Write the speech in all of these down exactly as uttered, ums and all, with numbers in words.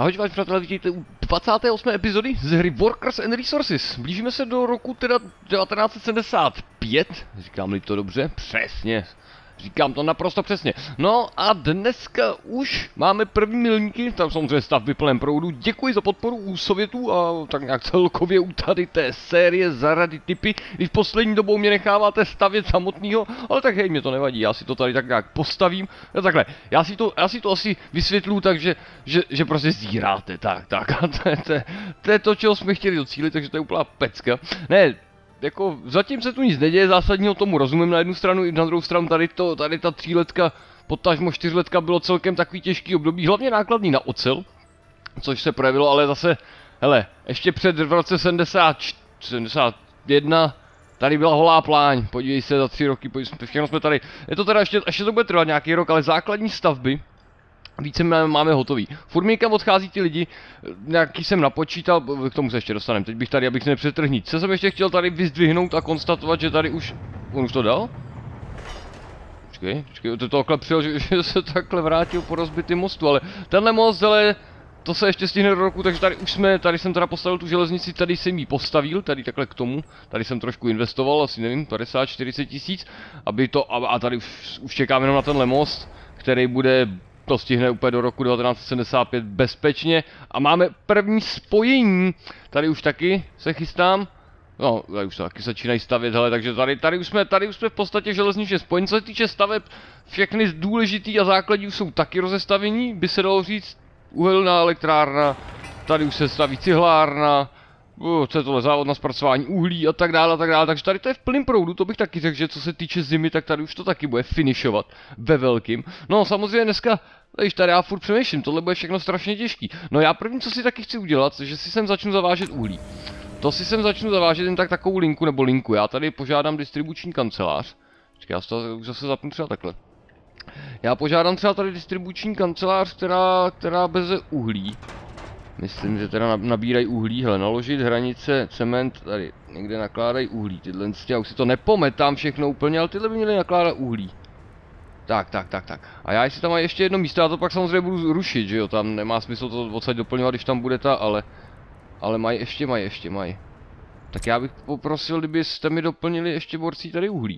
Ahoj vás přátelé, vidíte u dvacáté osmé epizody z hry Workers and Resources. Blížíme se do roku teda devatenáct set sedmdesát pět, říkám-li to dobře? Přesně. Říkám to naprosto přesně. No a dneska už máme první milníky, tam samozřejmě stavby plném proudu. Děkuji za podporu u Sovětů a tak nějak celkově u tady té série za rady typy. Když poslední dobou mě necháváte stavět samotného, ale tak hej, mě to nevadí, já si to tady tak nějak postavím. No takhle, já si to, já si to asi vysvětlu tak, že, že, že prostě zíráte, tak, tak. A to je, to, je, to je to, čeho jsme chtěli docílit, takže to je úplná pecka. Ne, jako zatím se tu nic neděje, zásadního tomu rozumím na jednu stranu, i na druhou stranu tady to, tady ta tříletka, potažmo čtyřletka bylo celkem takový těžký období, hlavně nákladný na ocel, což se projevilo, ale zase, hele, ještě před v roce sedmdesát jedna tady byla holá pláň, podívej se za tři roky, všechno jsme tady, je to teda ještě, ještě to bude trvat nějaký rok, ale základní stavby více máme hotový. Furt mi někam odchází ty lidi, nějaký jsem napočítal, k tomu se ještě dostaneme, teď bych tady, abych se nepřetrhl nic. Co jsem ještě chtěl tady vyzdvihnout a konstatovat, že tady už, on už to dal? Počkej, počkej, to takhle přijel, že, že se takhle vrátil po rozbitým mostu, ale tenhle most, ale to se ještě stihne do roku, takže tady už jsme, tady jsem teda postavil tu železnici, tady jsem ji postavil, tady takhle k tomu, tady jsem trošku investoval, asi nevím, padesát čtyřicet tisíc, aby to, a, a tady už, už čekáme jenom na tenhle most, který bude, to stihne úplně do roku devatenáct set sedmdesát pět bezpečně a máme první spojení, tady už taky se chystám, no tady už taky začínají stavět, hele, takže tady, tady, už jsme, tady už jsme v podstatě železničně spojení, co se týče staveb, všechny důležitý a základní už jsou taky rozestavení, by se dalo říct, uhelná elektrárna, tady už se staví cihlárna, Uh, co je tohle, závod na zpracování uhlí a tak dále a tak dále, takže tady to je v plném proudu, to bych taky řekl, že co se týče zimy, tak tady už to taky bude finišovat ve velkým. No samozřejmě dneska, víš, tady já furt přemýšlím, tohle bude všechno strašně těžký. No já první, co si taky chci udělat, že si sem začnu zavážet uhlí. To si sem začnu zavážet jen tak takovou linku nebo linku, já tady požádám distribuční kancelář. Počkej, já si to už zase zapnu třeba takhle. Já požádám třeba tady distribuční kancelář, která, která beze uhlí. Myslím, že teda nabírají uhlí, hele, naložit hranice, cement, tady někde nakládají uhlí, tyhle, já už si to nepometám všechno úplně, ale tyhle by měly nakládat uhlí. Tak, tak, tak, tak. A já jestli tam mají ještě jedno místo, já to pak samozřejmě budu rušit, že jo, tam nemá smysl to odsaď doplňovat, když tam bude ta, ale... Ale mají, ještě mají, ještě mají. Tak já bych poprosil, kdybyste mi doplnili ještě borcí tady uhlí.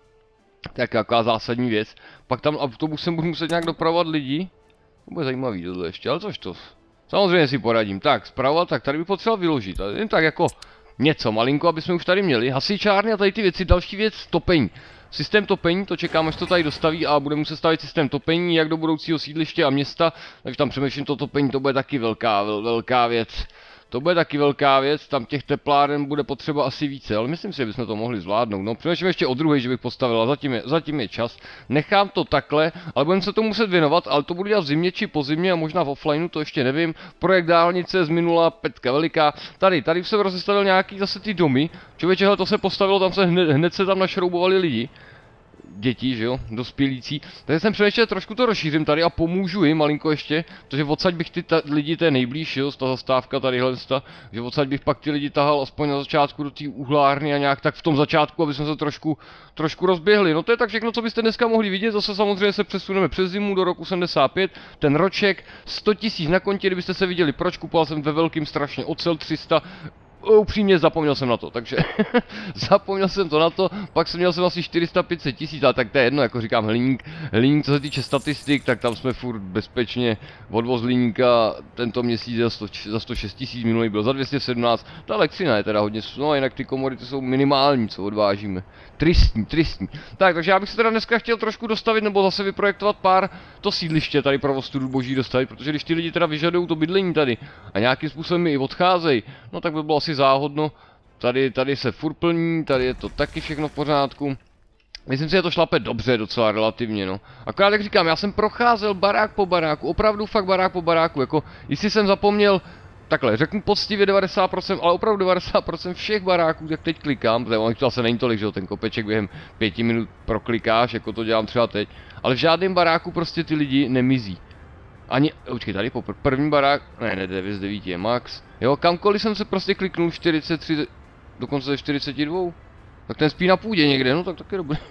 Tak jaká zásadní věc. Pak tam autobusem budu muset nějak dopravovat lidi. To bude zajímavý tohle ještě, ale což to... Samozřejmě si poradím. Tak, zprava, tak tady bych potřeboval vyložit. Jen tak jako něco malinko, aby jsme už tady měli. Hasičárny a tady ty věci. Další věc, topení. Systém topení, to čekám, až to tady dostaví a budeme muset stavit systém topení, jak do budoucího sídliště a města. Takže tam přemýšlím, to topení, to bude taky velká, vel, velká věc. To bude taky velká věc, tam těch tepláren bude potřeba asi více, ale myslím si, že bychom to mohli zvládnout. No, přemýšlím ještě o druhé, že bych postavil, a zatím je, zatím je čas. Nechám to takhle, ale budeme se tomu muset věnovat, ale to budu dělat v zimě či po zimě a možná v offlineu, to ještě nevím. Projekt dálnice z minula, petka veliká. Tady, tady jsem rozestavil nějaký zase ty domy. Člověče, hele, to se postavilo, tam se hned, hned se tam našroubovali lidi. Děti, že jo, dospělící. Takže jsem přemýšlel, trošku to rozšířím tady a pomůžu jim malinko ještě, protože odsaď bych ty ta, lidi té nejblíž, jo, ta zastávka tadyhle, že odsaď bych pak ty lidi tahal aspoň na začátku do té uhlárny a nějak tak v tom začátku, aby jsme se trošku, trošku rozběhli. No to je tak všechno, co byste dneska mohli vidět, zase samozřejmě se přesuneme přes zimu do roku sedmdesát pět, ten roček, sto tisíc na kontě, kdybyste se viděli, proč kupoval jsem ve velkým strašně ocel tři sta. Upřímně zapomněl jsem na to, takže zapomněl jsem to na to, pak jsem měl jsem asi čtyři sta pět set tisíc, ale tak to je jedno, jako říkám, hliník, hliník, co se týče statistik, tak tam jsme furt bezpečně, odvoz hliníka tento měsíc za, sto, za sto šest tisíc, minulý byl za dvě stě sedmnáct, ta elektřina je teda hodně, no a jinak ty komodity jsou minimální, co odvážíme, tristní, tristní. Tak, takže já bych se teda dneska chtěl trošku dostavit, nebo zase vyprojektovat pár to sídliště tady pro ostudu boží dostavit, protože když ty lidi teda vyžadují to bydlení tady a nějakým způsobem i odcházejí, no tak by bylo asi záhodno, tady, tady se furt plní, tady je to taky všechno v pořádku. Myslím si, že to šlape dobře docela relativně, no. Akorát jak říkám, já jsem procházel barák po baráku, opravdu fakt barák po baráku, jako, jestli jsem zapomněl, takhle, řeknu poctivě devadesát procent, ale opravdu devadesát procent všech baráků, jak teď klikám, protože on to asi není tolik, že jo, ten kopeček během pěti minut proklikáš, jako to dělám třeba teď, ale v žádném baráku prostě ty lidi nemizí. Ani, počkej, tady po první barák, ne, ne, devět z devíti je max. Jo, kamkoliv jsem se prostě kliknul čtyřicet tři, dokonce ze čtyřicet dva. Tak ten spí na půdě někde, no tak taky dobré.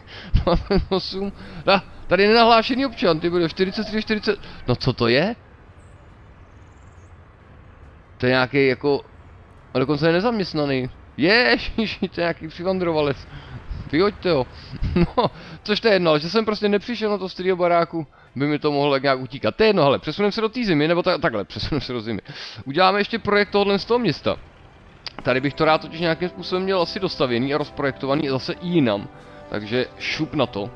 dvacet osm, ah, tady je nenahlášený občan, ty bude čtyřicet tři, čtyřicet, no co to je? To je nějaký jako... A dokonce je nezaměstnaný. Ježiš, to je nějaký přivandrovalec. Vyhoďte ho. No, což to je jedno, ale že jsem prostě nepřišel na to starého baráku, by mi to mohlo nějak utíkat. To je jedno, hele, přesuneme se do té zimy, nebo ta, takhle, přesuneme se do zimy. Uděláme ještě projekt tohohle z toho města. Tady bych to rád totiž nějakým způsobem měl asi dostavěný a rozprojektovaný zase i jinam. Takže šup na to.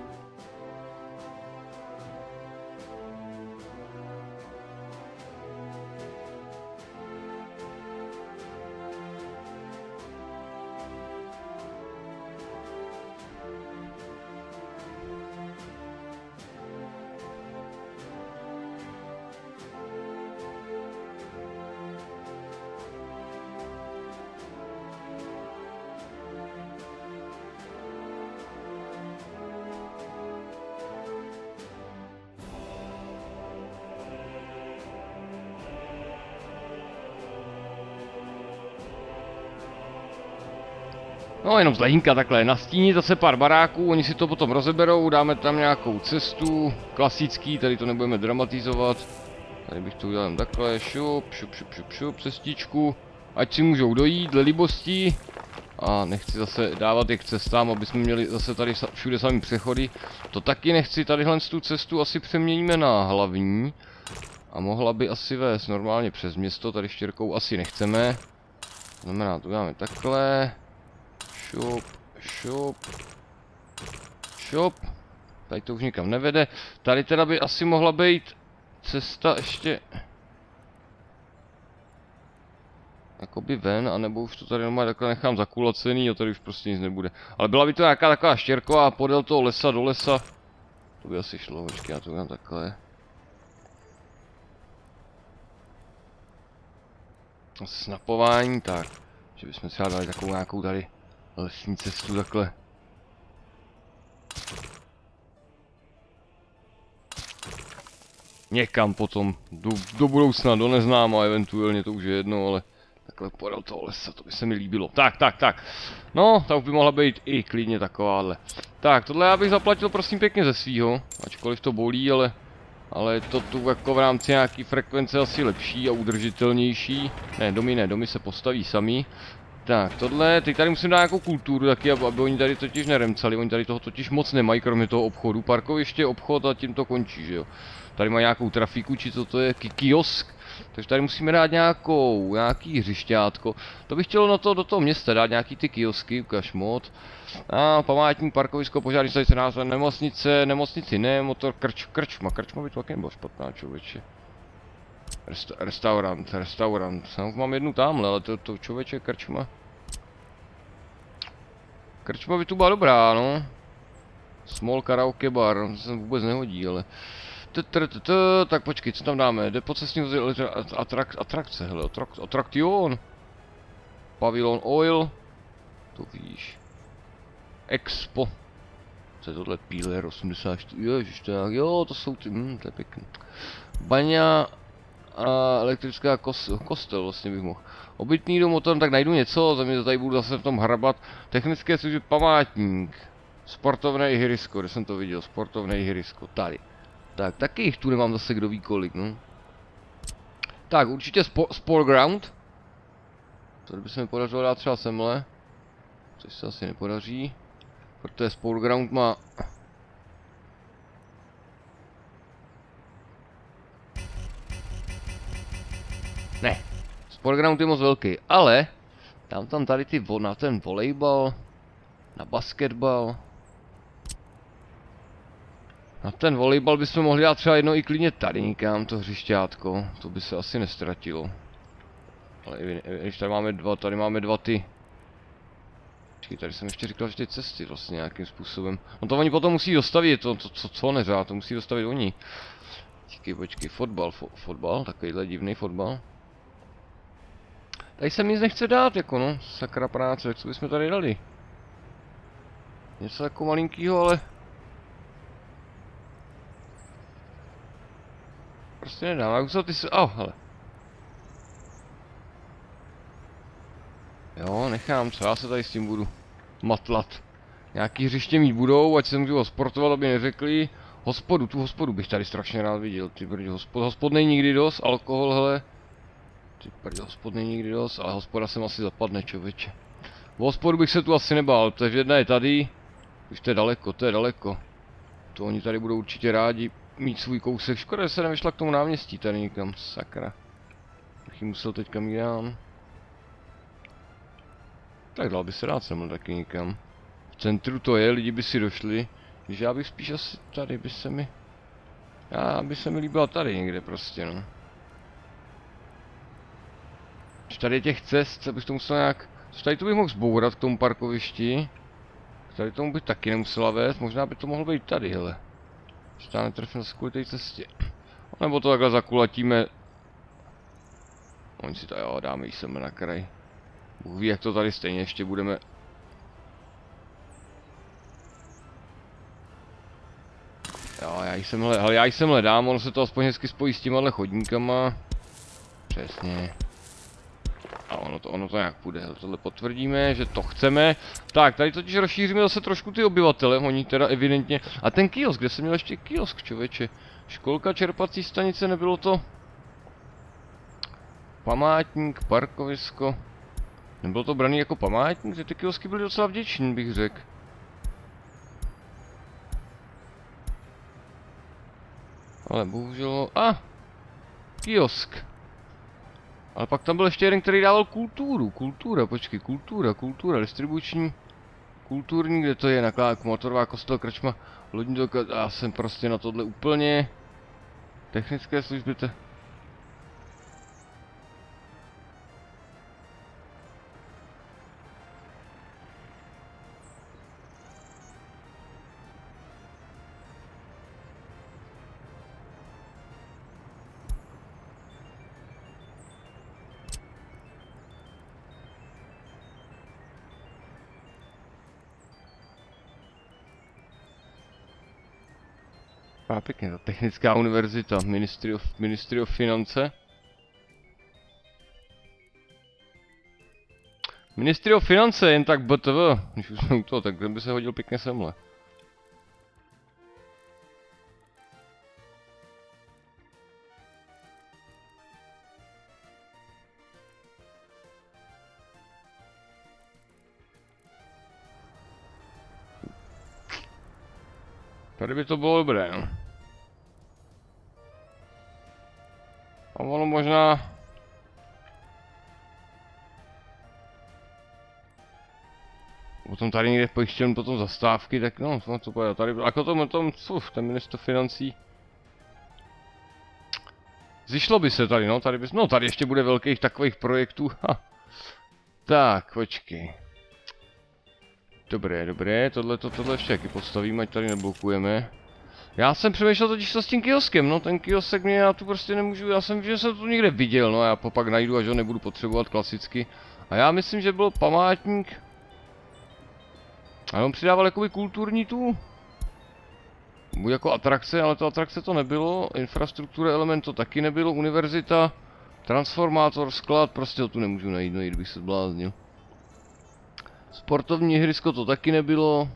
No jenom z lehínka takhle, nastínit zase pár baráků, oni si to potom rozeberou, dáme tam nějakou cestu, klasický, tady to nebudeme dramatizovat. Tady bych to udělal takhle, šup, šup, šup, šup, šup, cestičku, ať si můžou dojít dle libosti. A nechci zase dávat je k cestám, aby jsme měli zase tady všude samý přechody. To taky nechci, tadyhle tu cestu asi přeměníme na hlavní. A mohla by asi vést normálně přes město, tady štěrkou asi nechceme. Znamená, to dáme takhle. Šup, šup, šup. Tady to už nikam nevede. Tady teda by asi mohla být cesta ještě jakoby ven, anebo už to tady normálně takhle nechám zakulacený a tady už prostě nic nebude. Ale byla by to nějaká taková štěrková podél toho lesa do lesa. To by asi šlo, počkej, já to udělám takhle. Snapování, tak. Že bychom třeba dali takovou nějakou tady lesní cestu takhle. Někam potom, do, do budoucna, do neznáma, eventuálně to už je jedno, ale takhle podél toho lesa, to by se mi líbilo. Tak, tak, tak. No, ta už by mohla být i klidně takováhle. Tak, tohle já bych zaplatil prosím pěkně ze svýho, ačkoliv to bolí, ale... Ale to tu jako v rámci nějaký frekvence asi lepší a udržitelnější. Ne, domy ne, domy se postaví sami. Tak, tohle, teď tady musím dát nějakou kulturu taky, aby, aby oni tady totiž neremcali, oni tady toho totiž moc nemají, kromě toho obchodu. Parkoviště, obchod a tím to končí, že jo. Tady má nějakou trafiku, či co to je, kiosk. Takže tady musíme dát nějakou, nějaký hřišťátko. To bych chtělo na to, do toho města dát nějaký ty kiosky, ukaž mod. A památník, parkovisko, požární stanice, názva, nemocnice, nemocnici ne, motor, krč, krčma, krčma by to taky nebylo špatná, člověče. Resta, restaurant, restaurant, já mám jednu tamhle, ale to, to člověče, krčma. Krčma by tu byla dobrá, no. Small karaoke bar, to se vůbec nehodí, ale... Tak počkej, co tam dáme? Depocesní vozidlo, atrak, atrakce, hele, atrak, atraktion. Pavilon Oil. To víš. Expo. Co je tohle? Píler osmdesát čtyři, ježiš, to je, jo, to jsou ty, hm, to je pěkný. Baňa a elektrická kos, kostel vlastně bych mohl. Obytný dům, o tom tak najdu něco, za mě tady budu zase v tom hrabat. Technické služby, památník. Sportovné ihrisko, kde jsem to viděl, sportovné ihrisko, tady. Tak, taky jich tu nemám zase kdo ví kolik, no. Tak, určitě spo, Sport Ground. Tady by se mi podařilo dát třeba semhle. Což se asi nepodaří. Protože Sport Ground má... Ne. Sport Ground je moc velký, ale... Dám tam tady ty vo, na ten volejbal. Na basketbal. Na ten volejbal bychom mohli dát třeba jedno i klidně tady někam, to hřišťátko, to by se asi nestratilo. Ale když tady máme dva, tady máme dva ty... Počkej, tady jsem ještě říkal, že ty cesty vlastně nějakým způsobem. No to oni potom musí dostavit, to, to, to co neřád, to musí dostavit oni. Počkej, počkej, fotbal, fo, fotbal, takovýhle divný fotbal. Tady se mi nic nechce dát, jako no, sakra práce, co bychom tady dali? Něco jako malinkýho, ale... Prostě nedám, jak jsou ty se... Oh, hele. Jo, nechám, co já se tady s tím budu matlat. Nějaký hřiště mít budou, ať se můžu sportovat, aby neřekli. Hospodu, tu hospodu bych tady strašně rád viděl, ty brdi, hospod, hospod není nikdy dost, alkohol, hele. Ty prdě, hospod není nikdy dost, ale hospoda sem asi zapadne, člověče. V hospodu bych se tu asi nebál, protože jedna je tady. Už to je daleko, to je daleko. To oni tady budou určitě rádi mít svůj kousek. Škoda, že se nevyšla k tomu náměstí tady někam, sakra. Bych ji musel teďka mít dám. Tak dal by se dát sem taky někam. V centru to je, lidi by si došli. Když já bych spíš asi tady by se mi... Já by se mi líbila tady někde prostě, no. Když tady je těch cest, abych to musel nějak... Tady to bych mohl zbourat k tomu parkovišti. Tady tomu by taky nemusela vést, možná by to mohlo být tady, hele. Že já netrefím zase kvůli té cestě. Nebo to takhle zakulatíme. Oni si to jo, dáme jí sem na kraj. Bůh ví, jak to tady stejně ještě budeme. Jo, já jí sem, hele, já jí sem hledám, ono se to aspoň hezky spojí s těmahle chodníkama. Přesně. A ono to, ono to nějak půjde, tohle potvrdíme, že to chceme. Tak, tady totiž rozšíříme zase trošku ty obyvatele, oni teda evidentně. A ten kiosk, kde jsem měl ještě kiosk, člověče? Školka, čerpací stanice, nebylo to? Památník, parkovisko. Nebylo to braný jako památník, že ty kiosky byly docela vděční, bych řekl. Ale bohužel... A! Ah, kiosk. Ale pak tam byl ještě jeden, který dával kulturu. Kultura, počkej, kultura, kultura, distribuční. Kulturní, kde to je, nakládku, motorová, kostel, krčma, lodní doka. Já jsem prostě na tohle úplně... Technické služby, to... A pěkně, ta technická univerzita, Ministry of, Ministry of Finance. Ministry of Finance, jen tak B T V, když už jsme u toho, tak ten by se hodil pěkně semhle. Tady by to bylo dobré, no. A ono možná... Potom tady někde pojištěn potom zastávky, tak no, co pojde, tady... Jako tom, tom, uf, ten ministr financí... Zišlo by se tady, no, tady by... No, tady ještě bude velkých takových projektů, ha. Tak, počkej. Dobré, dobré, tohle to, tohle ještě taky postavíme, ať tady neblokujeme. Já jsem přemýšlel totiž s tím kioskem, no ten kiosek mě, já tu prostě nemůžu, já jsem, že jsem to někde viděl, no já pak najdu, až ho nebudu potřebovat klasicky. A já myslím, že byl památník. A on přidával jakoby kulturní tu. Buď jako atrakce, ale to atrakce to nebylo, infrastruktura element to taky nebylo, univerzita, transformátor, sklad, prostě ho tu nemůžu najít, no jít bych se zbláznil. Sportovní hrysko to taky nebylo.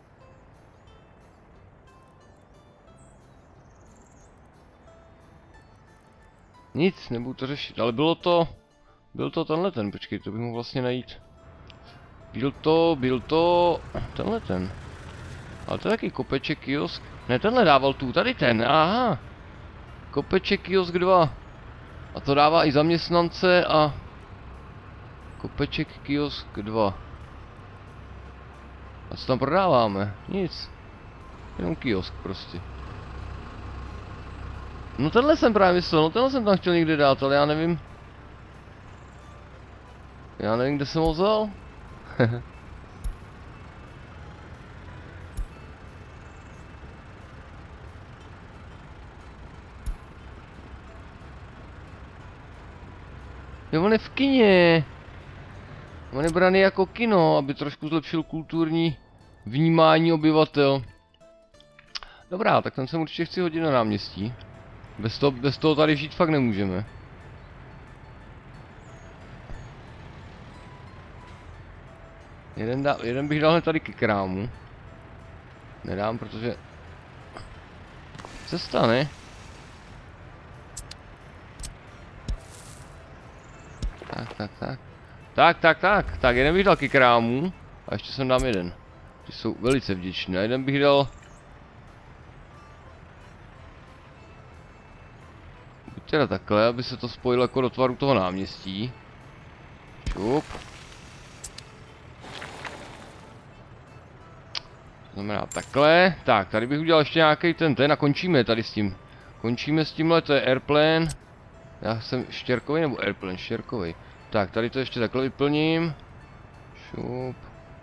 Nic, nebudu to řešit, ale bylo to... Byl to tenhle ten, počkej, to bych mohl vlastně najít. Byl to, byl to... Tenhle ten. Ale to je taky kopeček kiosk. Ne, tenhle dával tu, tady ten, aha. Kopeček kiosk dva. A to dává i zaměstnance a... Kopeček kiosk dva. A co tam prodáváme? Nic. Jenom kiosk prostě. No tenhle jsem právě myslel, no tenhle jsem tam chtěl někde dát, ale já nevím. Já nevím, kde jsem ho vzal. Jo, on je v kině. On je braný jako kino, aby trošku zlepšil kulturní vnímání obyvatel. Dobrá, tak ten sem určitě chci hodit na náměstí. Bez toho, bez toho tady žít fakt nemůžeme. Jeden, dá, jeden bych dal hned tady ke krámu. Nedám, protože... Cesta, ne? Tak, tak, tak. Tak, tak, tak. Tak, jeden bych dal ke krámu. A ještě sem dám jeden. Ty jsou velice vděční. A jeden bych dal... Buď teda takhle, aby se to spojilo jako do tvaru toho náměstí. Šup. To znamená takhle. Tak, tady bych udělal ještě nějaký ten ten a končíme tady s tím. Končíme s tímhle, to je airplane. Já jsem štěrkový nebo airplane? Štěrkový. Tak, tady to ještě takhle vyplním. Šup.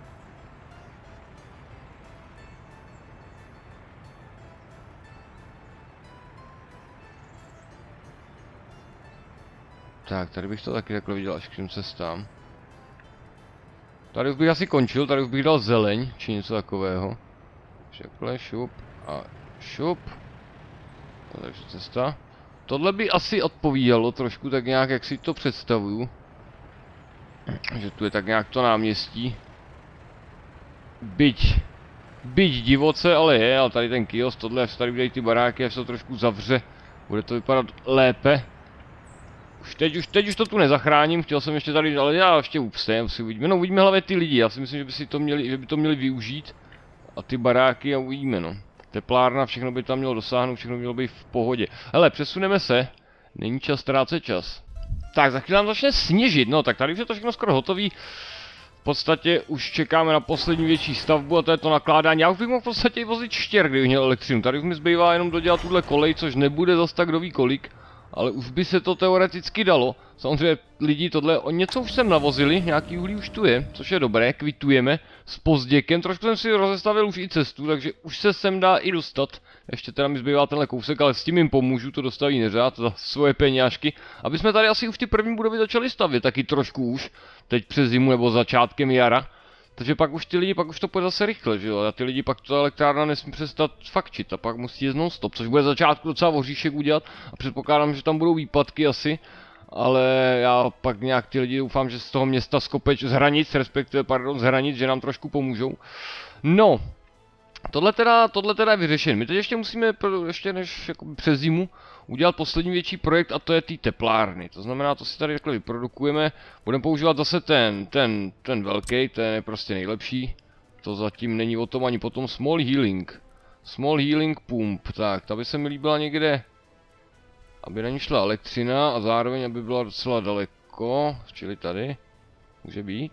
Tak, tady bych to taky takhle viděl až k těm cestám. Tady bych asi končil, tady bych dal zeleň, či něco takového. Takhle, šup a šup. No, takže cesta. Tohle by asi odpovídalo trošku tak nějak, jak si to představuju. Že tu je tak nějak to náměstí. Byť. Byť divoce, ale je, ale tady ten kiosk, tohle, až tady udělají ty baráky, až se to trošku zavře. Bude to vypadat lépe. Už teď, už teď už to tu nezachráním, chtěl jsem ještě tady, ale já ještě upstem, si uvidíme. No uvidíme hlavně ty lidi, já si myslím, že by si to měli, že by to měli využít. A ty baráky a uvidíme, no. Teplárna, všechno by tam mělo dosáhnout, všechno by mělo být v pohodě. Hele, přesuneme se, není čas ztrácet čas. Tak, za chvíli nám začne sněžit, no tak tady už je to všechno skoro hotový. V podstatě už čekáme na poslední větší stavbu a to je to nakládání. Já už bych mohl v podstatě vozit štěr, kdybych měl elektřinu. Tady už mi zbývá jenom dodělat tuhle kolej, což nebude zas tak kdo ví kolik. Ale už by se to teoreticky dalo. Samozřejmě lidi tohle, o něco už sem navozili, nějaký uhlí už tu je, což je dobré, kvitujeme s pozděkem. Trošku jsem si rozestavil už i cestu, takže už se sem dá i dostat. Ještě teda mi zbývá tenhle kousek, ale s tím jim pomůžu, to dostaví neřád za svoje peňážky. Aby jsme tady asi už ty první budovy začali stavět, taky trošku už, teď přes zimu nebo začátkem jara. Takže pak už ty lidi, pak už to půjde zase rychle, že jo, a ty lidi pak to elektrárna nesmí přestat fakčit a pak musí jezdnout stop, což bude začátku docela oříšek udělat a předpokládám, že tam budou výpadky asi, ale já pak nějak ty lidi doufám, že z toho města skopeč z hranic, respektive pardon, z hranic, že nám trošku pomůžou. No, tohle teda, tohle teda je vyřešené. My teď ještě musíme, ještě než jako přes zimu, udělat poslední větší projekt a to je ty teplárny. To znamená, to si tady takhle vyprodukujeme. Budeme používat zase ten, ten, ten velký, ten je prostě nejlepší. To zatím není o tom ani potom Small Healing. Small Healing Pump, tak, ta by se mi líbila někde, aby na ní šla elektřina a zároveň aby byla docela daleko, čili tady, může být.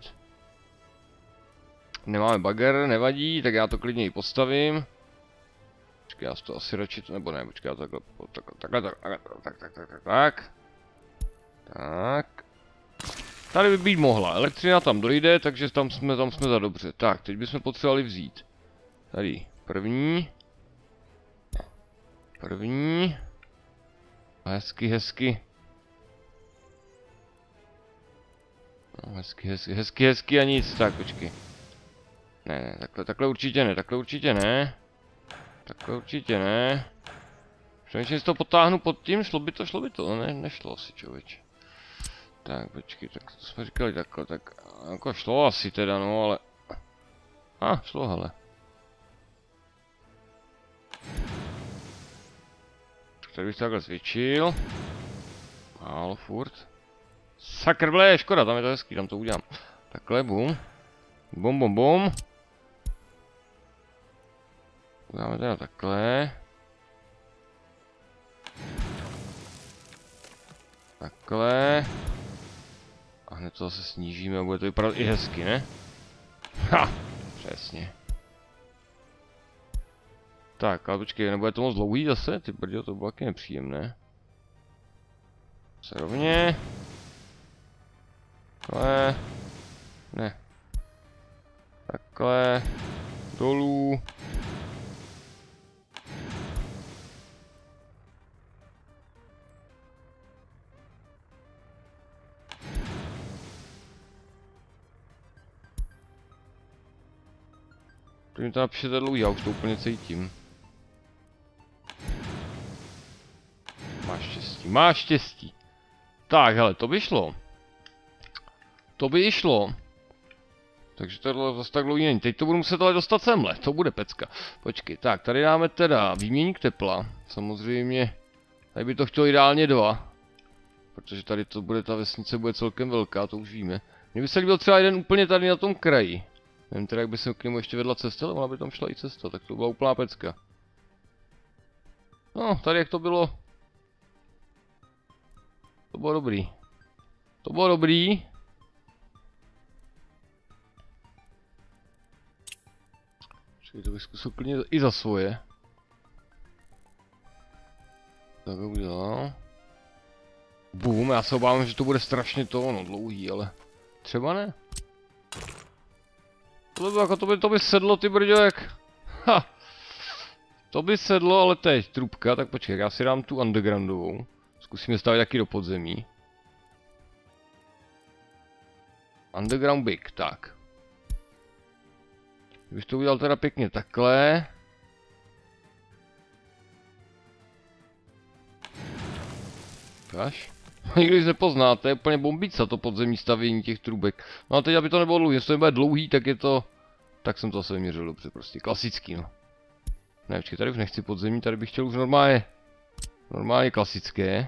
Nemáme bagger, nevadí, tak já to klidně i postavím. Počkej, já to asi radši, nebo ne, počkej, já takhle, takhle, takhle, takhle, tak, tak, tak, tak, tak. Tak. Tady by být mohla, elektřina tam dojde, takže tam jsme, tam jsme za dobře. Tak, teď bychom potřebovali vzít. Tady, první. První. A hezky, hezky. No, hezky, hezky, hezky, hezky a nic, tak počkej. Ne, ne, takhle, takhle určitě ne, takhle určitě ne. Takhle určitě ne. Přemýšlím, jestli to potáhnu pod tím, šlo by to, šlo by to, ne, nešlo asi, člověče. Tak, počkej, tak to jsme říkali takhle, tak jako šlo asi teda, no, ale... A, ah, šlo, hele. Tak tady bych to takhle zvětšil. Málo furt. Sakr, ble, škoda, tam je to hezký, tam to udělám. Takhle, bum. Bum, bum, bum. Dáme teda takhle. Takhle. A hned to zase snížíme a bude to vypadat i hezky, ne? Ha! Přesně. Tak, ale počkej, nebude to moc dlouhý zase? Ty brďo, to bylo taky nepříjemné. Se rovně. Takhle. Ne. Takhle. Dolů. To mi to napíšete dlouhý, já už to úplně cítím. Máš štěstí, máš štěstí. Tak, hele, to by šlo. To by i šlo. Takže tohle zase tak dlouhý není. Teď to budu muset ale dostat semhle, to bude pecka. Počkej, tak, tady dáme teda výměník tepla. Samozřejmě, tady by to chtělo ideálně dva. Protože tady to bude, ta vesnice bude celkem velká, to už víme. Mně by se líbil třeba jeden úplně tady na tom kraji. Nevím teda, jak by se k němu ještě vedla cesta, ale ona by tam šla i cesta, tak to byla úplná pecka. No, tady jak to bylo. To bylo dobrý. To bylo dobrý. Čekaj, to bych zkusil klidně i za svoje. Tak ho udělal. Boom, já se obávám, že to bude strašně to, no dlouhý, ale třeba ne. To by, jako, to by, to by sedlo, ty brďo, jak... Ha! To by sedlo, ale teď trubka, tak počkej, já si dám tu undergroundovou. Zkusíme stavit taky do podzemí. Underground big, tak. Kdybych to udělal teda pěkně takhle. Kaž? Nikdo nic nepozná, to je úplně bombica, to podzemní stavění těch trubek. No a teď, aby to nebylo dlouhý, jestli to nebude dlouhý, tak je to... Tak jsem to zase vyměřil dobře, prostě klasický, no. Ne, počkej, tady už nechci podzemí, tady bych chtěl už normálně... Normálně klasické.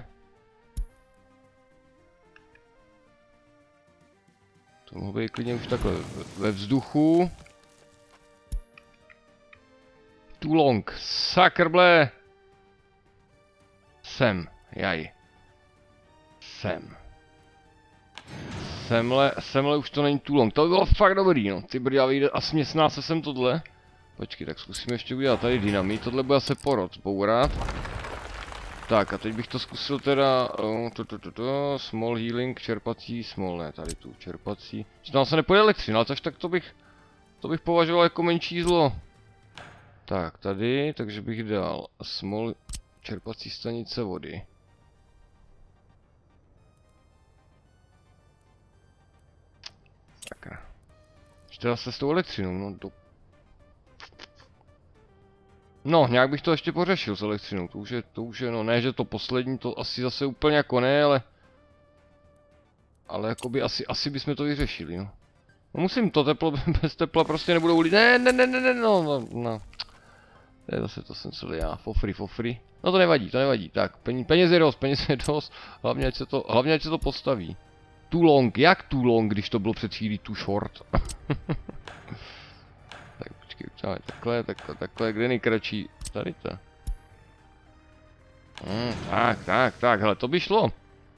To mohlo být klidně už takhle ve vzduchu. Too long, sakrble. Sem, jaj. Sem. Semhle, semhle už to není too long. To by bylo fakt dobrý, no. Ty brďa, vyjde a směsná se sem tohle. Počkej, tak zkusíme ještě udělat tady dynamit. Tohle bude asi porod, bourat. Tak a teď bych to zkusil teda... Oh, to, to, to, to, small healing, čerpací, small, ne, tady tu, čerpací. Tam se nepojde elektřina, ale což tak to bych... To bych považoval jako menší zlo. Tak, tady, takže bych dal small čerpací stanice vody. Sakra. Ještě zase s tou elektřinou, no do... No, nějak bych to ještě pořešil s elektřinou, to už je, to už je, no ne, že to poslední, to asi zase úplně jako ne, ale... Ale jakoby asi, asi bychom to vyřešili, no. No musím to teplo, bez tepla prostě nebudou lidi, ne, ne, ne, ne, ne, no, no, no. To je zase, to jsem celý já, for free, for free. No to nevadí, to nevadí, tak, peněz je dost, peněz je dost, hlavně ať se to, hlavně ať se to postaví. Too long, jak too long, když to bylo před chvílí too short? Tak počkej, uděláme takhle, takhle, takhle, kde nejkratší, tady to. Hmm, tak, tak, tak, hele, to by šlo.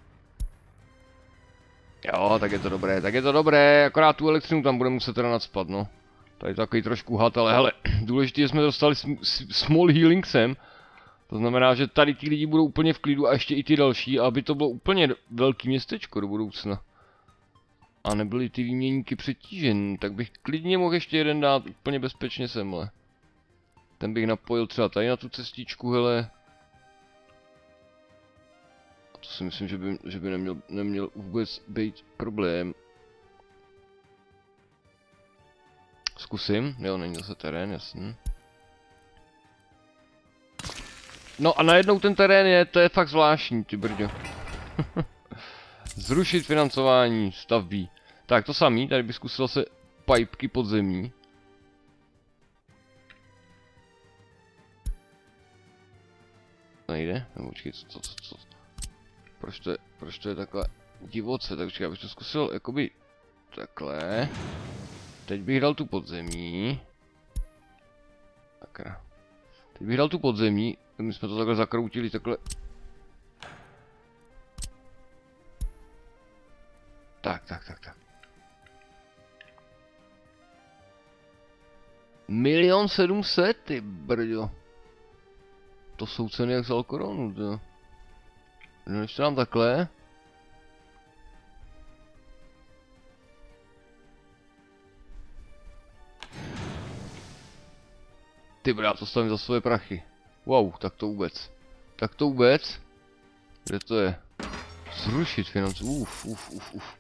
Jo, tak je to dobré, tak je to dobré, akorát tu elektřinu tam budeme muset teda nadspat, no. Tady to takový trošku had, ale hele, důležité, že jsme dostali small healing sem. To znamená, že tady ty lidi budou úplně v klidu a ještě i ty další, aby to bylo úplně velký městečko do budoucna. A nebyly ty výměníky přetížen, tak bych klidně mohl ještě jeden dát úplně bezpečně semhle. Ten bych napojil třeba tady na tu cestičku, hele. A to si myslím, že by, že by neměl, neměl vůbec být problém. Zkusím, jo, není zase terén, jasný. No a najednou ten terén je, to je fakt zvláštní, ty brďo. Zrušit financování stavby. Tak to samý, tady bych zkusil se pipky podzemí. Nejde? No počkej, co, co, co, co? Proč to je, proč to je takhle divoce? Tak počkej, já bych to zkusil jakoby takhle. Teď bych dal tu podzemí. Sakra. Teď bych dal tu podzemí, my jsme to takhle zakroutili, takhle. Tak, tak, tak, tak. Milion sedm set, ty brďo. To jsou ceny jak z Alkoronu, to. No, ještě nám takhle. Ty brá, to stavím za svoje prachy. Wow, tak to vůbec. Tak to vůbec. Kde to je? Zrušit finance. Uf, uf, uf, uf.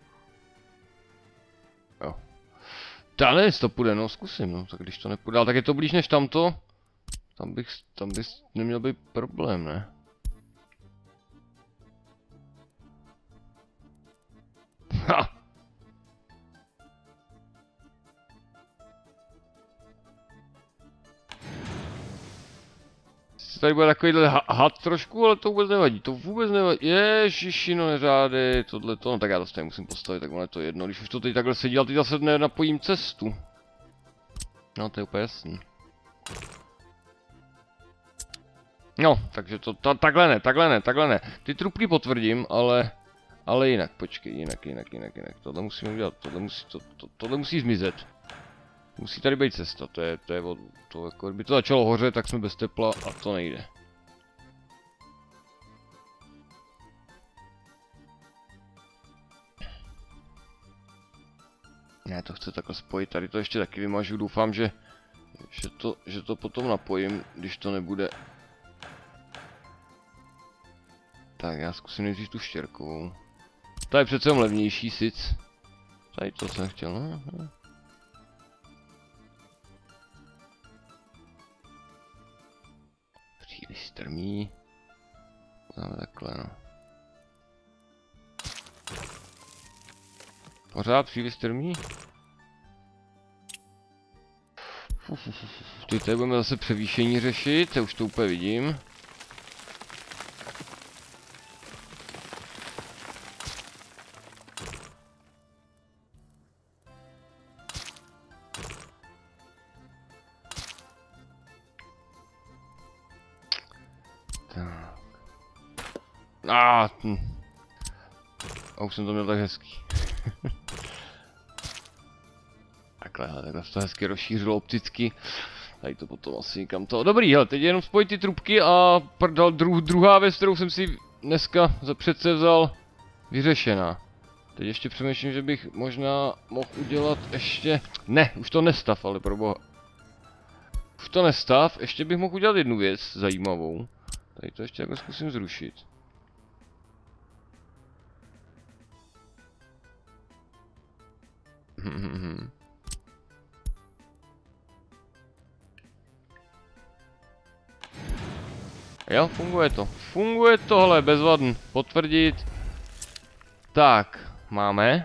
Jo. Ta ne, to půjde, no zkusím, no. Tak když to nepůjde, ale tak je to blíž než tamto. Tam bych, tam bych neměl být problém, ne? Ha! tady bude takovýhle had trošku, ale to vůbec nevadí, to vůbec nevadí. Ježiši, no neřádej, tohle to, no tak já to stejně musím postavit, tak ono je to jedno, když už to teď takhle sedí, ale teď zase nenapojím cestu. No to je úplně jasný. No, takže to, ta, takhle ne, takhle ne, takhle ne. Ty trubky potvrdím, ale, ale jinak, počkej, jinak, jinak, jinak, jinak. Tohle musíme udělat, tohle musí, to, to, tohle musí zmizet. Musí tady být cesta, to je, to je, to jako, kdyby to začalo hořet, tak jsme bez tepla a to nejde. Ne, to chce takhle spojit, tady to ještě taky vymažu, doufám, že, že, to, že to potom napojím, když to nebude. Tak já zkusím nejdřív tu štěrkovou. To je přece levnější sic. Tady to jsem chtěl, no, no. Příliš strmý. Dáme takhle, no. Pořád příliš strmý? Teď tady budeme zase převýšení řešit, já už to úplně vidím. A ah, hm. A už jsem to měl tak hezký. Takhle, takhle se to hezky rozšířilo opticky. Tady to potom asi někam to. Dobrý, hele, teď jenom spojit ty trubky a prdal, dru, druhá věc, kterou jsem si dneska za přece vzal, vyřešená. Teď ještě přemýšlím, že bych možná mohl udělat ještě... Ne, už to nestav, ale proboha. Už to nestav, ještě bych mohl udělat jednu věc zajímavou. Tady to ještě jako zkusím zrušit. Jo, funguje to. Funguje tohle, bezvadný. Potvrdit. Tak, máme.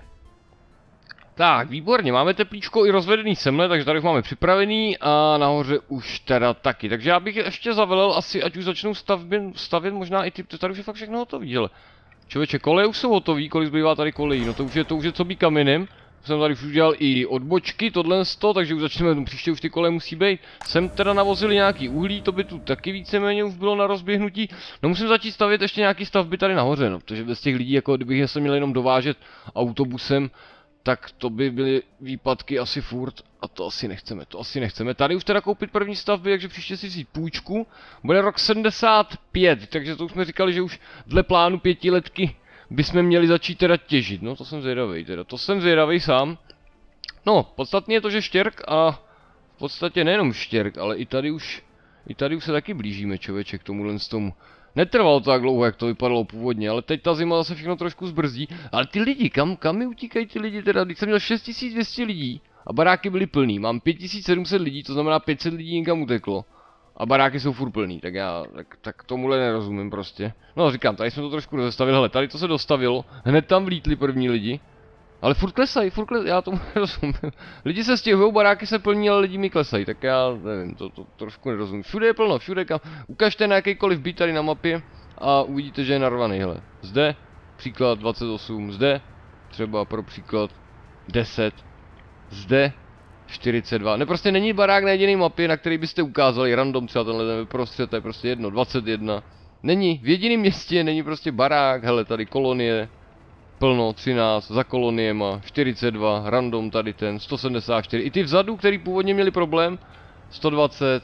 Tak, výborně, máme teplíčko i rozvedený semle, takže tady už máme připravený a nahoře už teda taky. Takže já bych ještě zavelel asi, ať už začnou stavbě, stavět možná i ty, tady už je fakt všechno hotový, hele. Člověče, koleje už jsou hotový, kolik zbývá tady kolejí, no to už je, to už je co by kaminem. Jsem tady už udělal i odbočky, tohle sto, takže už začneme, příště už ty koleje musí být. Sem teda navozili nějaký uhlí, to by tu taky víceméně už bylo na rozběhnutí. No musím začít stavět ještě nějaký stavby tady nahoře, no, protože bez těch lidí, jako kdybych je se měl jenom dovážet autobusem, tak to by byly výpadky asi furt a to asi nechceme, to asi nechceme. Tady už teda koupit první stavby, takže příště si vzít půjčku. Bude rok sedmdesát pět, takže to už jsme říkali, že už dle plánu pětiletky bychom měli začít teda těžit. No to jsem zvědavej teda, to jsem zvědavej sám. No, podstatně je to, že štěrk a v podstatě nejenom štěrk, ale i tady už, i tady už se taky blížíme, člověče, k tomuhle z tomu. Netrvalo to tak dlouho, jak to vypadalo původně, ale teď ta zima zase všechno trošku zbrzdí. Ale ty lidi, kam, kam mi utíkají ty lidi teda? Když jsem měl šest tisíc dvě stě lidí a baráky byly plný, mám pět tisíc sedm set lidí, to znamená pět set lidí někam uteklo. A baráky jsou furt plný, tak já, tak, tak tomuhle nerozumím prostě. No říkám, tady jsme to trošku rozestavili, hele, tady to se dostavilo, hned tam vlítli první lidi. Ale furt klesají, furt klesají, já tomu nerozumím. Lidi se stěhují, baráky se plní, ale lidi mi klesají, tak já nevím, to, to trošku nerozumím. Všude je plno, všude kam. Ukažte na jakýkoliv byt tady na mapě a uvidíte, že je narvaný, hele. Zde, příklad dvacet osm, zde, třeba pro příklad deset, zde, čtyřicet dva. Ne, prostě není barák na jediný mapě, na který byste ukázali, random třeba tenhle ten prostřed, to je prostě jedno, dvacet jedna. Není, v jediném městě není prostě barák, hele, tady kolonie. Plno, třináct, za koloniema, čtyřicet dva, random tady ten, sto sedmdesát čtyři, i ty vzadu, který původně měli problém, sto dvacet,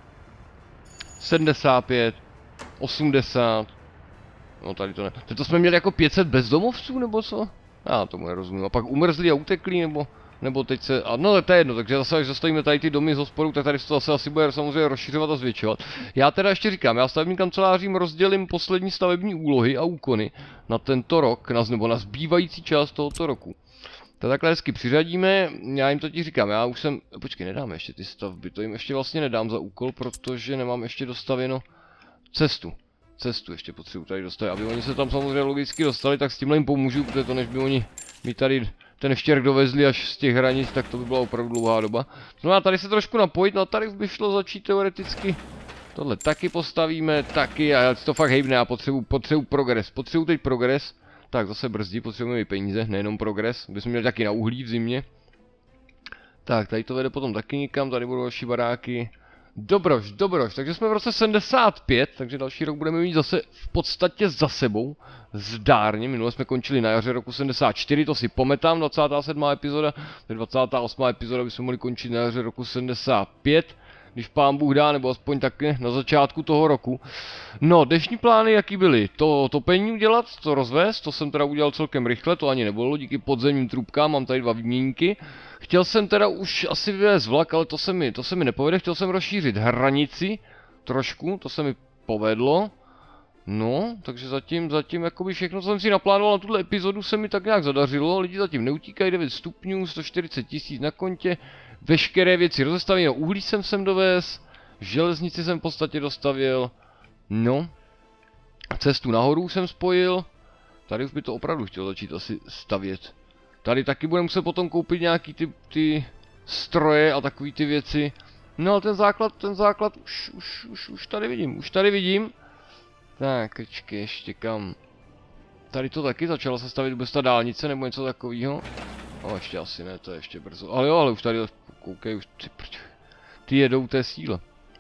sedmdesát pět, osmdesát, no tady to ne, teď to jsme měli jako pět set bezdomovců, nebo co? Já tomu nerozumím, a pak umrzli a utekli, nebo, nebo teď se, a no to je jedno, takže zase až zastavíme tady ty domy z hospodu, tak tady se to zase asi bude samozřejmě rozšiřovat a zvětšovat. Já teda ještě říkám, já stavebním kancelářím rozdělím poslední stavební úlohy a úkony na tento rok, na, nebo na zbývající část tohoto roku. To takhle hezky přiřadíme, já jim totiž říkám, já už jsem, počkej, nedáme ještě ty stavby, to jim ještě vlastně nedám za úkol, protože nemám ještě dostavěno cestu. Cestu ještě potřebuji tady dostavit, aby oni se tam samozřejmě logicky dostali, tak s tímhle jim pomůžu, protože to než by oni mi tady ten štěrk dovezli až z těch hranic, tak to by byla opravdu dlouhá doba. No a tady se trošku napojit, no a tady by šlo začít teoreticky Tohle taky postavíme, taky, a já to fakt hejbne, já potřebuji, potřebuji progres, potřebuji teď progres. Tak zase brzdí, potřebujeme i peníze, nejenom progres, bychom měli taky na uhlí v zimě. Tak, tady to vede potom taky nikam, tady budou další baráky. Dobroš, dobroš, takže jsme v roce sedmdesát pět, takže další rok budeme mít zase v podstatě za sebou. Zdárně, minule jsme končili na jaře roku sedmdesát čtyři, to si pamatám, dvacátá sedmá epizoda, dvacátá osmá epizoda bychom mohli končit na jaře roku sedmdesát pět. Když pán Bůh dá, nebo aspoň taky na začátku toho roku. No, dnešní plány jaký byly? To topení udělat, to rozvést, to jsem teda udělal celkem rychle, to ani nebylo, díky podzemním trubkám, mám tady dva výměníky. Chtěl jsem teda už asi vyvést vlak, ale to se mi, to se mi nepovede, chtěl jsem rozšířit hranici, trošku, to se mi povedlo. No, takže zatím, zatím jakoby všechno, co jsem si naplánoval na tuhle epizodu, se mi tak nějak zadařilo, lidi zatím neutíkají, devět stupňů, sto čtyřicet tisíc na kontě. Veškeré věci rozestavím, no uhlí jsem sem dovez, železnici jsem v podstatě dostavil, no, cestu nahoru jsem spojil, tady už by to opravdu chtěl začít asi stavět. Tady taky budeme muset potom koupit nějaký ty, ty stroje a takový ty věci, no ale ten základ, ten základ už, už, už, už tady vidím, už tady vidím. Tak, počkej, ještě kam, tady to taky začalo se stavět vůbec ta dálnice nebo něco takového. No ještě asi ne, to je ještě brzo. Ale jo, ale už tady, koukej, už ty prč. Ty jedou, to je síla.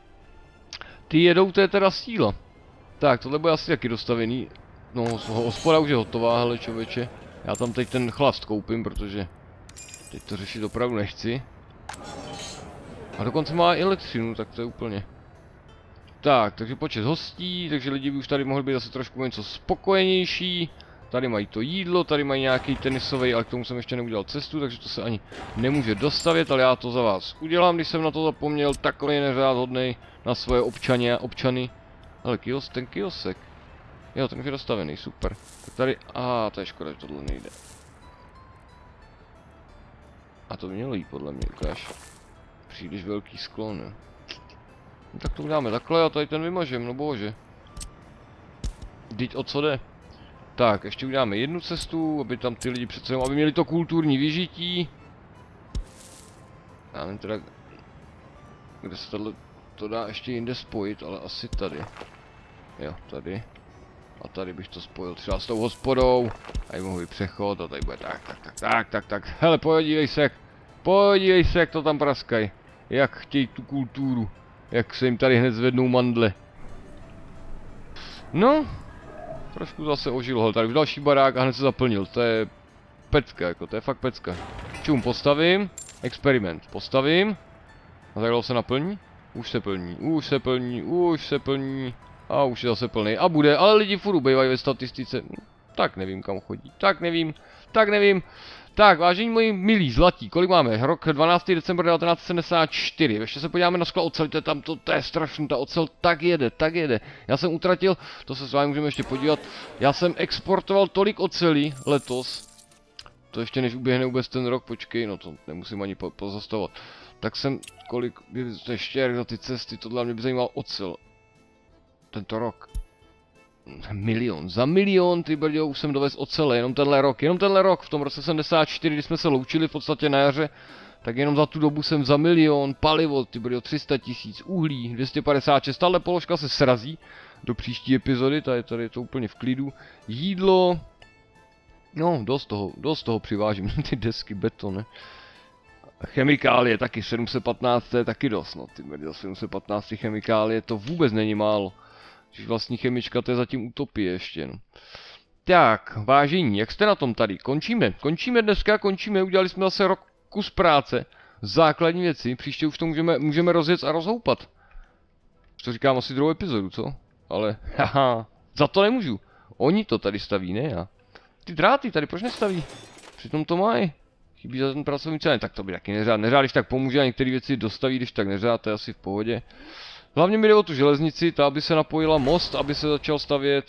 Ty jedou, to je teda síla. Tak, tohle bude asi taky dostavený. No, hospoda už je hotová, hele člověče. Já tam teď ten chlast koupím, protože teď to řešit opravdu nechci. A dokonce má i elektřinu, tak to je úplně. Tak, takže počet hostí, takže lidi by už tady mohli být zase trošku něco spokojenější. Tady mají to jídlo, tady mají nějaký tenisový, ale k tomu jsem ještě neudělal cestu, takže to se ani nemůže dostavět, ale já to za vás udělám, když jsem na to zapomněl, takový neřád hodnej na svoje občany, občany. Ale kios, ten kiosek. Jo, ten už je dostavený, super. Tak tady, a to je škoda, že tohle nejde. A to by mělo jít podle mě, ukáž. Příliš velký sklon, ne? No, tak to uděláme takhle a tady ten vymažem, no bože. Vždyť o co jde? Tak, ještě uděláme jednu cestu, aby tam ty lidi přece, aby měli to kulturní vyžití. Já nevím teda, kde se tohle, to dá ještě jinde spojit, ale asi tady. Jo, tady. A tady bych to spojil třeba s tou hospodou. Tady mohu přechod a tady bude tak, tak, tak, tak, tak, tak. Hele, podívej se, podívej se, jak to tam praskaj. Jak chtějí tu kulturu. Jak se jim tady hned zvednou mandle. No. Trošku zase ožil, tady už další barák a hned se zaplnil, to je pecka, jako, to je fakt pecka. Čum, postavím, experiment, postavím, a takhle se naplní, už se plní, už se plní, už se plní, a už je zase plný, a bude, ale lidi furt ubývají ve statistice, tak nevím kam chodí, tak nevím, tak nevím. Tak, vážení moji milí zlatí, kolik máme? Rok dvanáctého decembra devatenáct set sedmdesát čtyři. Ještě se podíváme na skla oceli, to je tam, to, to je strašný, ta ocel tak jede, tak jede. Já jsem utratil, to se s vámi můžeme ještě podívat, já jsem exportoval tolik ocelí letos. To ještě než uběhne vůbec ten rok, počkej, no to nemusím ani po, pozastavovat. Tak jsem, kolik, ještě jak za ty cesty, tohle mě by zajímal ocel. Tento rok. Milion, za milion, ty brďo, už jsem dovez ocele, jenom tenhle rok, jenom tenhle rok, v tom roce sedmdesát čtyři, kdy jsme se loučili v podstatě na jaře, tak jenom za tu dobu jsem za milion, palivo, ty brďo, tři sta tisíc, uhlí, dvě stě padesát šest, tahle položka se srazí do příští epizody, tady, tady je to úplně v klidu, jídlo, no, dost toho, dost toho přivážím, ty desky, beton, ne? Chemikálie taky, sedm set patnáct, to je taky dost, no, ty brďo, sedm set patnáct chemikálie, to vůbec není málo. Když vlastní chemička, to je zatím utopie ještě, no. Tak, vážení, jak jste na tom tady? Končíme, končíme dneska, končíme, udělali jsme zase rok kus práce, základní věci, příště už to můžeme, můžeme rozjet a rozhoupat. To říkám asi druhou epizodu, co? Ale, haha, za to nemůžu. Oni to tady staví, ne já. Ty dráty tady proč nestaví? Přitom to mají. Chybí za ten pracovní cen, tak to by taky neřád. Neřád, když tak pomůže a některé věci dostaví, když tak neřád, to je asi v pohodě. Hlavně mi jde o tu železnici, ta aby se napojila, most, aby se začal stavět.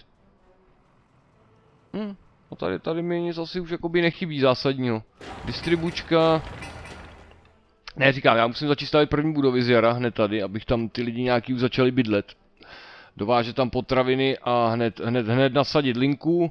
Hm, no tady, tady mi nic asi už jakoby nechybí zásadního. Distribučka. Ne, říkám, já musím začít stavět první budovy z jara, hned tady, abych tam ty lidi nějaký už začali bydlet. Dovážet tam potraviny a hned, hned, hned nasadit linku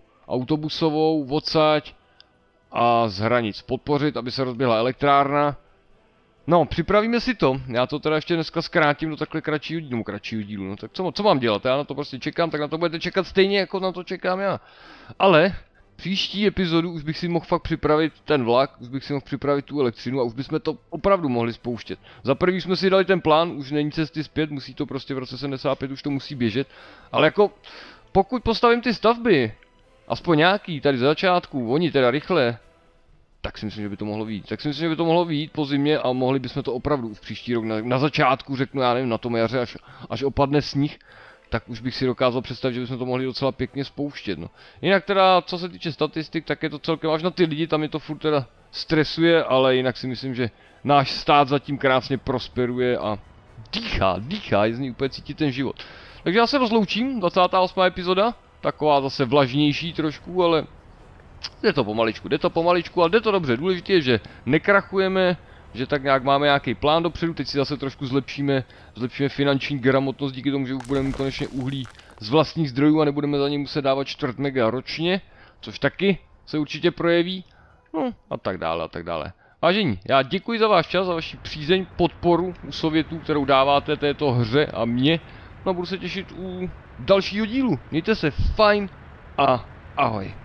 autobusovou, odsaď a z hranic podpořit, aby se rozběhla elektrárna. No, připravíme si to. Já to teda ještě dneska zkrátím do takhle kratšího dílu, no, kratšího dílu, no tak co, co mám dělat? Já na to prostě čekám, tak na to budete čekat stejně, jako na to čekám já. Ale příští epizodu už bych si mohl fakt připravit ten vlak, už bych si mohl připravit tu elektřinu a už bychom to opravdu mohli spouštět. Za prvý jsme si dali ten plán, už není cesty zpět, musí to prostě v roce sedmdesát pět už to musí běžet. Ale jako, pokud postavím ty stavby, aspoň nějaký tady za začátku, oni teda rychle, tak si myslím, že by to mohlo vyjít. Tak si myslím, že by to mohlo vyjít po zimě a mohli bychom to opravdu už příští rok na, na začátku, řeknu já nevím, na tom jaře, až, až opadne sníh, tak už bych si dokázal představit, že bychom to mohli docela pěkně spouštět, no. Jinak teda, co se týče statistik, tak je to celkem až na ty lidi, tam je to furt teda stresuje, ale jinak si myslím, že náš stát zatím krásně prosperuje a dýchá, dýchá, je z ní úplně cítit ten život. Takže já se rozloučím, dvacátá osmá epizoda, taková zase vlažnější trošku, ale jde to pomaličku, jde to pomaličku, ale jde to dobře. Důležité je, že nekrachujeme, že tak nějak máme nějaký plán dopředu, teď si zase trošku zlepšíme, zlepšíme finanční gramotnost díky tomu, že už budeme mít konečně uhlí z vlastních zdrojů a nebudeme za ně muset dávat čtvrt mega ročně, což taky se určitě projeví, no a tak dále a tak dále. Vážení, já děkuji za váš čas, za vaši přízeň, podporu u Sovětů, kterou dáváte této hře a mě, no a budu se těšit u dalšího dílu. Mějte se fajn a ahoj.